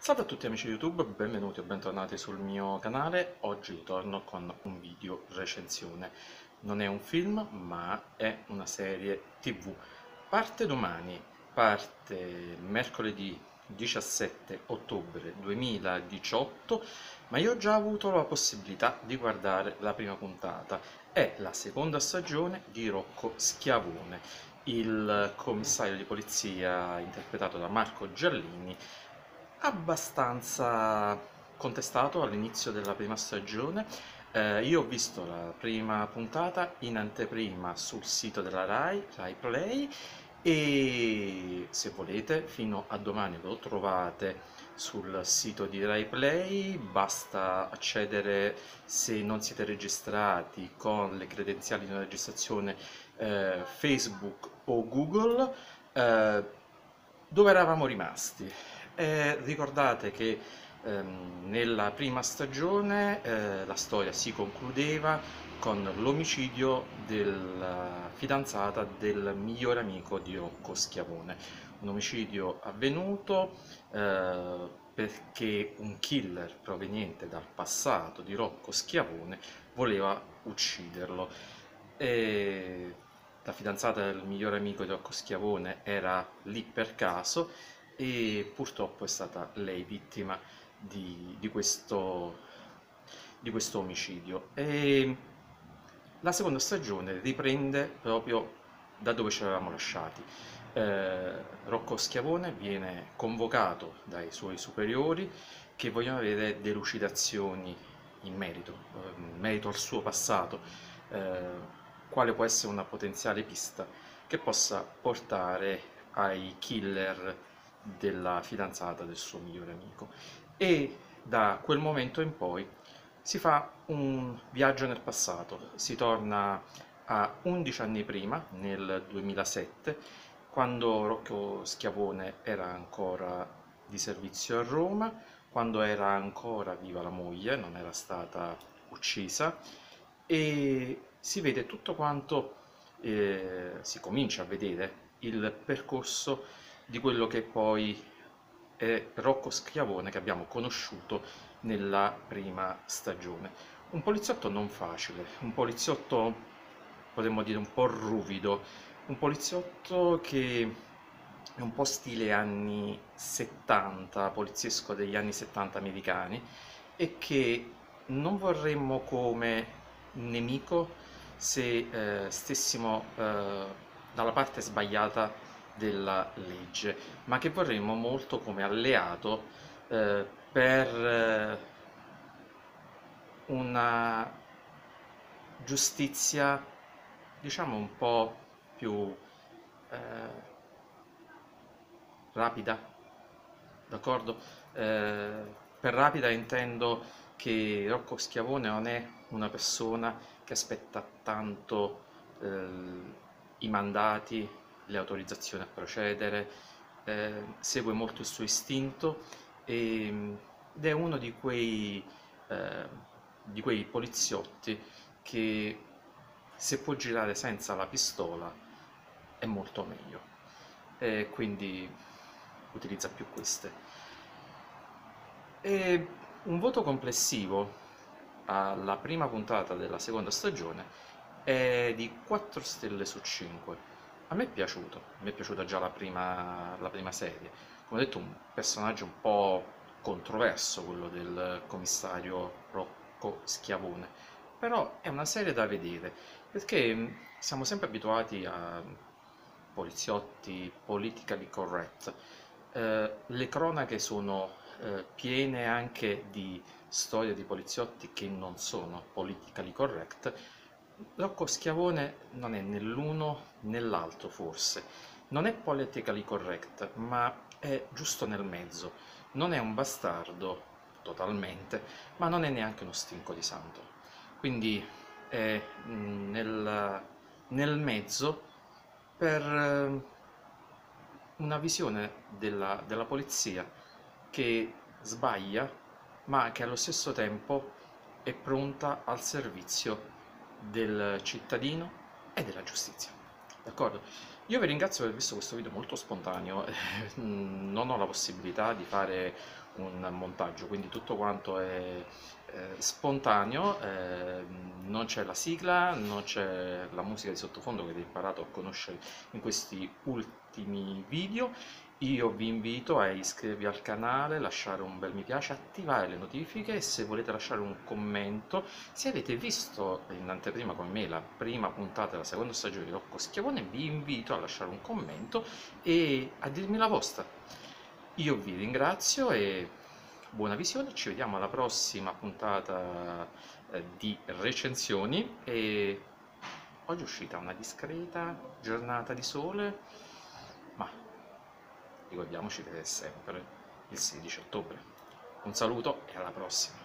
Salve a tutti amici di YouTube, benvenuti o bentornati sul mio canale. Oggi torno con un video recensione. Non è un film, ma è una serie TV. Parte domani, parte mercoledì 17 ottobre 2018, ma io ho già avuto la possibilità di guardare la prima puntata. È la seconda stagione di Rocco Schiavone, il commissario di polizia interpretato da Marco Giallini, abbastanza contestato all'inizio della prima stagione. Io ho visto la prima puntata in anteprima sul sito della Rai Play, e se volete fino a domani lo trovate sul sito di Rai Play. Basta accedere, se non siete registrati, con le credenziali di una registrazione Facebook o Google, eh, dove eravamo rimasti. Ricordate che nella prima stagione la storia si concludeva con l'omicidio della fidanzata del migliore amico di Rocco Schiavone. Un omicidio avvenuto perché un killer proveniente dal passato di Rocco Schiavone voleva ucciderlo. E la fidanzata del migliore amico di Rocco Schiavone era lì per caso, e purtroppo è stata lei vittima di questo omicidio. E la seconda stagione riprende proprio da dove ci eravamo lasciati. Rocco Schiavone viene convocato dai suoi superiori, che vogliono avere delucidazioni in merito al suo passato, quale può essere una potenziale pista che possa portare ai killer della fidanzata del suo migliore amico. E da quel momento in poi si fa un viaggio nel passato, si torna a 11 anni prima, nel 2007, quando Rocco Schiavone era ancora di servizio a Roma, quando era ancora viva la moglie, non era stata uccisa, e si vede tutto quanto, si comincia a vedere il percorso di quello che poi è Rocco Schiavone che abbiamo conosciuto nella prima stagione. Un poliziotto non facile, un poliziotto potremmo dire un po' ruvido, un poliziotto che è un po' stile anni 70, poliziesco degli anni 70 americani, e che non vorremmo come nemico se stessimo dalla parte sbagliata della legge, ma che vorremmo molto come alleato per una giustizia, diciamo, un po' più eh, rapida, d'accordo? Per rapida intendo che Rocco Schiavone non è una persona che aspetta tanto i mandati, le autorizzazioni a procedere, segue molto il suo istinto, ed è uno eh, di quei poliziotti che, se può girare senza la pistola, è molto meglio, e quindi utilizza più queste. E un voto complessivo alla prima puntata della seconda stagione è di 4 stelle su 5. A me è piaciuto, mi è piaciuta già la prima serie. Come ho detto, un personaggio un po' controverso, quello del commissario Rocco Schiavone, però è una serie da vedere, perché siamo sempre abituati a poliziotti politically correct. Le cronache sono piene anche di storie di poliziotti che non sono politically correct. Rocco Schiavone non è né l'uno né l'altro, forse. Non è politically correct, ma è giusto nel mezzo. Non è un bastardo totalmente, ma non è neanche uno stinco di santo. Quindi è nel mezzo, per una visione della polizia che sbaglia, ma che allo stesso tempo è pronta al servizio del cittadino e della giustizia. D'accordo? Io vi ringrazio per aver visto questo video molto spontaneo. Non ho la possibilità di fare un montaggio, quindi tutto quanto è spontaneo, non c'è la sigla, non c'è la musica di sottofondo che avete imparato a conoscere in questi ultimi video. Io vi invito a iscrivervi al canale, lasciare un bel mi piace, attivare le notifiche e se volete lasciare un commento, se avete visto in anteprima con me la prima puntata della seconda stagione di Rocco Schiavone, vi invito a lasciare un commento e a dirmi la vostra. Io vi ringrazio e buona visione, ci vediamo alla prossima puntata di recensioni e oggi è uscita una discreta giornata di sole, ma ricordiamoci che è sempre il 16 ottobre. Un saluto e alla prossima!